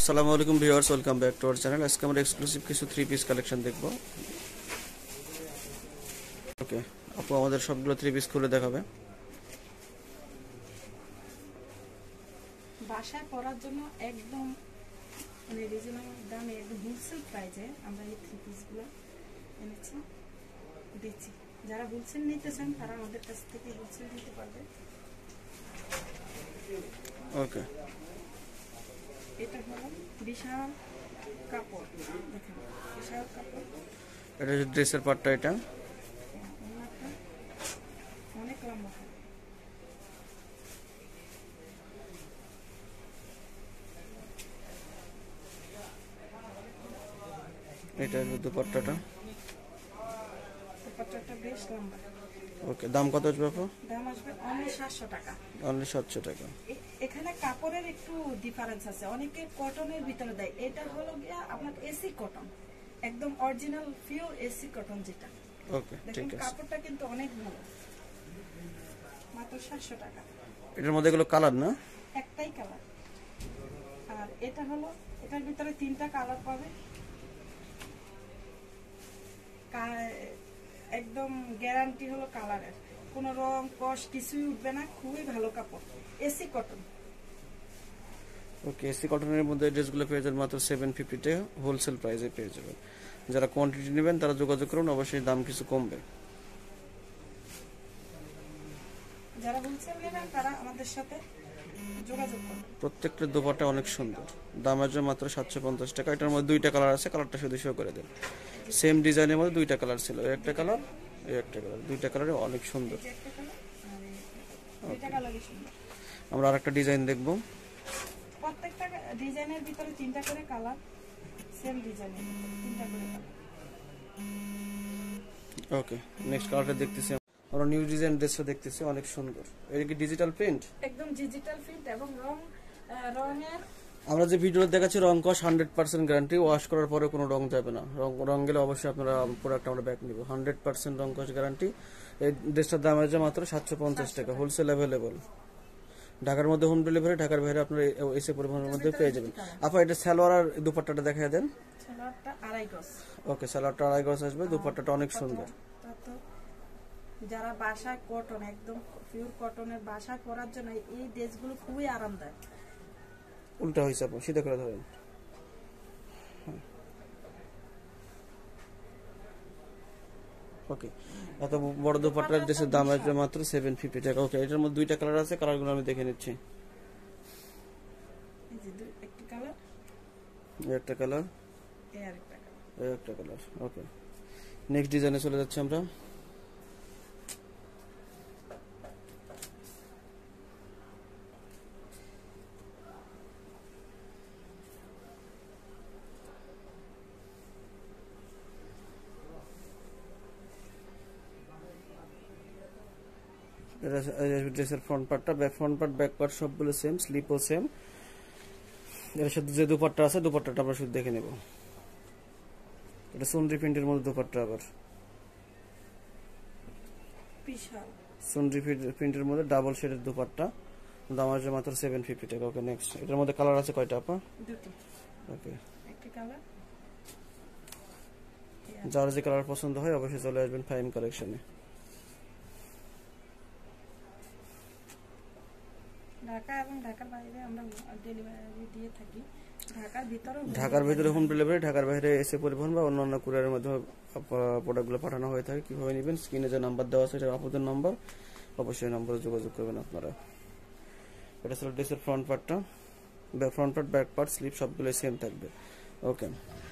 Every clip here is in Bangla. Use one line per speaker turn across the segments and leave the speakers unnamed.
আসসালামু আলাইকুম viewers, welcome back to our channel. আজকে আমরা এক্সক্লুসিভ কিছু 3 পিস কালেকশন দেখব। ওকে, আপু আমাদের সবগুলো 3 পিস খুলে দেখাবে।
বাসায় পরার জন্য একদম মানে রিজনেবল দামে একদম হোলসেল প্রাইসে আমরা এই 3 পিসগুলো এনেছি দিচ্ছি। যারা হোলসেল নিতে চান তারা আমাদের কাছ থেকে হোলসেল নিতে পারবে।
ওকে,
এটা হলো বিশাল কাপড়, দেখেন বিশাল কাপড়।
এটা হচ্ছে ড্রেসের পার্টটা, এটা
অনেক লম্বা।
এটা দুপাট্টাটা
বেশ লম্বা।
ওকে, দাম কত আসবে আপু?
দাম আসবে অনলি 700 টাকা।
অনলি 700 টাকা।
এখানে কাপড়ের একটু ডিফারেন্স আছে, অনেকে কটনের ভিতরে দেয়, এটা হলো গিয়া আপনার এসি কটন, একদম অরিজিনাল পিওর এসি কটন যেটা।
ওকে, ঠিক আছে।
কাপড়টা কিন্তু অনেক ভালো, মাত্র 700 টাকা।
এটার মধ্যে এগুলো কালার না?
একটাই কালার। আর এটা হলো, এটার ভিতরে 3টা কালার পাবে। একদম গ্যারান্টি হলো কালারের, কোনো রং কষ কিছুই উঠবে না, খুবই ভালো কাপড়, এসি কটন।
ওকে, এসি কটনের মধ্যে ড্রেসগুলো পেয়ে যাবেন মাত্র 750 টাকা হোলসেল প্রাইসে পেয়ে যাবেন। যারা কোয়ান্টিটি নেবেন তারা যোগাযোগ করুন, অবশ্যই দাম কিছু কমবে।
যারা হোলসেল নেবেন তারা আমাদের সাথে যোগাযোগ করুন।
প্রত্যেকটা দোপাট্টা অনেক সুন্দর, দাম আসবে মাত্র 750 টাকা। এটার মধ্যে 2টা কালার আছে, কালারটা শুধু শো করে দেন। সেম ডিজাইনের মধ্যে 2টা কালার ছিল, একটা কালার একটা কালার, 2টা কালারে অনেক সুন্দর। আমরা আরেকটা ডিজাইন দেখব।
প্রত্যেকটা ডিজাইনের ভিতরে 3টা করে কালার, সেম ডিজাইনের ভিতরে 3টা করে কালার।
ওকে, নেক্সট কালারটা দেখতেছি আমরা, নিউ ডিজাইন ড্রেসটা দেখতেছি, অনেক সুন্দর। এটা কি ডিজিটাল প্রিন্ট?
একদম ডিজিটাল প্রিন্ট এবং রঙের
আমরা যে ভিডিওতে দেখাচ্ছি রং কস 100% গ্যারান্টি, ওয়াশ করার পরে কোনো রং যাবে না। রং গেলে অবশ্যই আপনারা প্রোডাক্ট আমরা ব্যাক নিব। 100% রং কস গ্যারান্টি। এই ড্রেসটার দাম আছে মাত্র 750 টাকা, হোলসেল অ্যাভেলেবল। ঢাকার মধ্যে হোম ডেলিভারি, ঢাকার বাইরে আপনারা এসে পরিবহনের মধ্যে পেয়ে যাবেন। আপা এটা সালোয়ার আর দুপাট্টাটা দেখায় দেন।
সালোয়ারটা 2.5 গজ।
ওকে, সালোয়ারটা 2.5 গজ আসবে, দুপাট্টাটা অনেক সুন্দর।
যারা বাসায় কটন, একদম পিওর কটনের বাসায় পরার জন্য এই ড্রেসগুলো খুবই আরামদায়ক।
উল্টা হয়েছে আপু, সিধা করে ধরেন। ওকে, এত বড় দুপাট্টার ড্রেসের দাম আসবে মাত্র 750 টাকা। ওকে, এটার মধ্যে 2টা কালার আছে, কালারগুলো আমি দেখে নিচ্ছি।
এই যে একটা কালার,
একটা কালার, একটা কালার। ওকে, নেক্সট ডিজাইনে চলে যাচ্ছি আমরা। ড্রেসের ফ্রন্ট পার্টটা, ফ্রন্ট পার্ট ব্যাক পার্ট সবগুলো সেম, স্লিপও সেম। এর সাথে যে দুপাট্টা আছে, দুপাট্টাটা আমরা শুধু দেখে নেব। এটা সুন্দরী প্রিন্টের মধ্যে দুপাট্টা, আবার
বিশাল
সুন্দরী প্রিন্টের মধ্যে ডাবল শেডের দুপাট্টা, দাম আসবে মাত্র 750 টাকা। ওকে, নেক্সট এটার মধ্যে কালার আছে কয়টা আপা?
দুটো।
ওকে,
একটা কালার।
যার যে কালার পছন্দ হয় অবশ্যই চলে আসবেন ফাইম কালেকশনে।
ঢাকা এবং ঢাকার বাইরে আমরা ডেলিভারি দিয়ে থাকি।
ঢাকার ভিতরে হোম ডেলিভারি, ঢাকার বাইরে এসে পরিবহন বা অন্যান্য কুরিয়ারের মাধ্যমে প্রোডাক্টগুলো পাঠানো হয়ে থাকে। কিভাবে নেবেন, স্ক্রিনে যে নাম্বার দেওয়া আছে এটা আপনাদের নাম্বার, অবশ্যই নম্বরে যোগাযোগ করবেন আপনারা। এটা ছিল ড্রেসের ফ্রন্ট পার্টটা, front part back part slip সবগুলো সেম থাকবে। ওকে,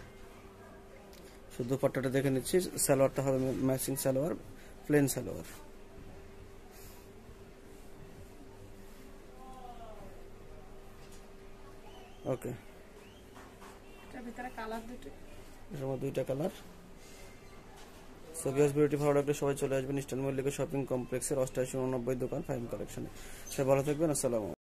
শুধু পাট্টাটা দেখে নিচ্ছি। সালোয়ারটা হবে matching salwar, plain salwar. Okay,
এটার ভিতরে কালার দুটো,
এর মধ্যে 2টা কালার। সো ভিউয়ার্স, বিউটি প্রোডাক্টে সবাই চলে আসবেন ইস্টার্ন মল্লিকা শপিং কমপ্লেক্সের 8890 দোকান ফাইম কালেকশনে। সবাই ভালো থাকবেন, আসসালামু আলাইকুম।